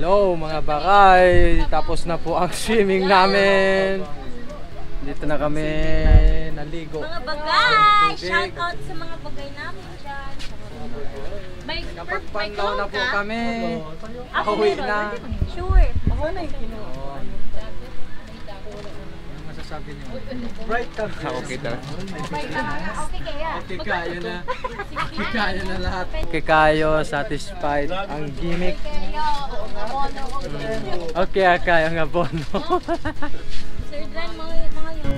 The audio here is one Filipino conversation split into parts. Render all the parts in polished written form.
Hello mga bakay, tapos na po ang swimming namin. Dito na kami naligo. Mga bagay! Shout out sa mga bagay namin dyan. May Kapag panlaw na po kami, Ako pauwi meron. na. Sure. Ano masasabi niyo? Bright ka. Okay talaga. Okay kaya. Okay kayo na. Okay kayo na lahat. Okay kayo, satisfied ang gimmick. Okay kayo nga bono. Sir Dan, mga yun.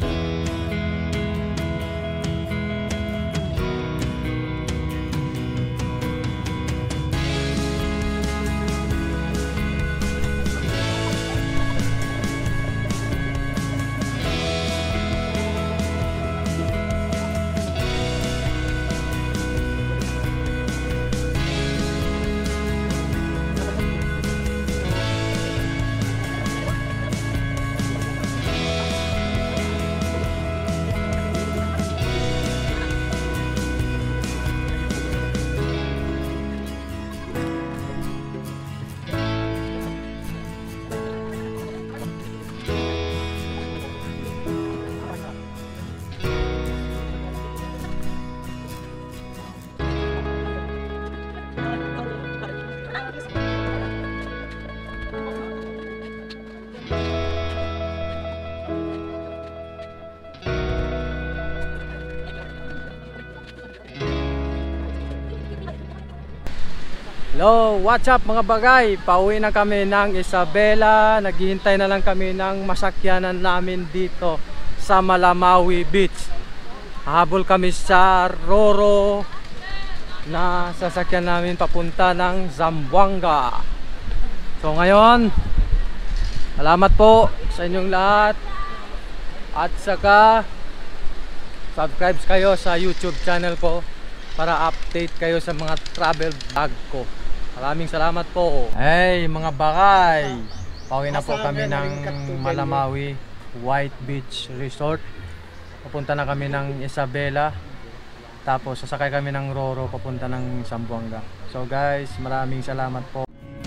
Hello, what's up mga bagay? Pauwi na kami ng Isabela. Naghihintay na lang kami ng masakyanan namin dito sa Malamawi Beach. Habol kami sa Roro na sasakyan namin papunta ng Zamboanga. So ngayon, salamat po sa inyong lahat. At saka subscribe kayo sa YouTube channel ko para update kayo sa mga travel vlog ko. Maraming salamat po. Hey mga bakay, pauwi na po kami ng Malamawi White Beach Resort. Papunta na kami ng Isabela. Tapos sasakay kami ng Roro papunta ng Zamboanga. So guys, maraming salamat po.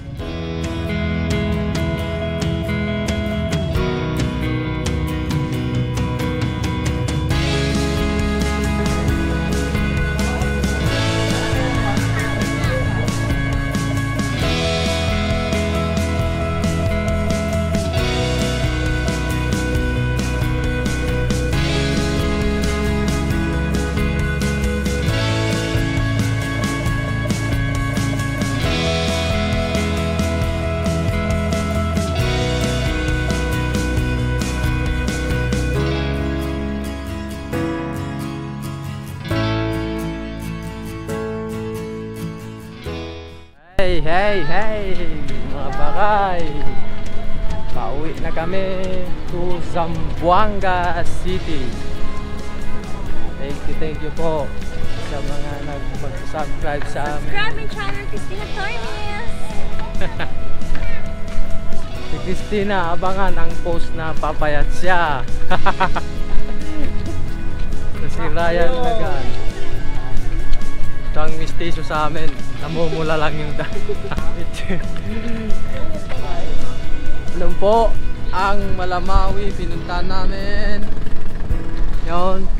Hey mga bakay, pauwi na kami to Zamboanga City. Thank you po sa mga nag-subscribe sa amin. Subscribe my channel, Christina Torres. Si Christina, abangan ang post na papayat siya. Si Ryan Lagan. Ito ang mistiso sa amin. Namumula lang yung Alam po, ang Malamawi pinuntahan namin. Yun.